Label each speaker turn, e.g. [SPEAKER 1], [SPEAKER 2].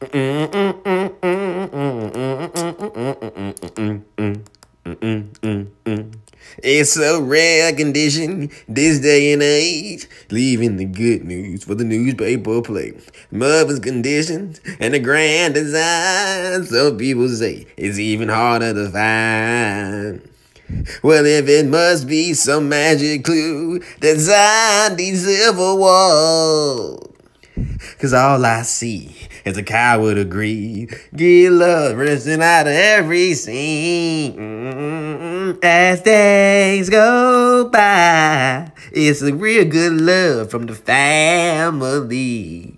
[SPEAKER 1] It's a rare condition this day and age, leaving the good news for the newspaper plate. Mother's conditions and the grand design, some people say it's even harder to find. Well, if it must be some magic clue designed these silver walls, 'cause all I see is a coward agree. Get love rinsing out of every scene. As days go by, it's a real good love from the family.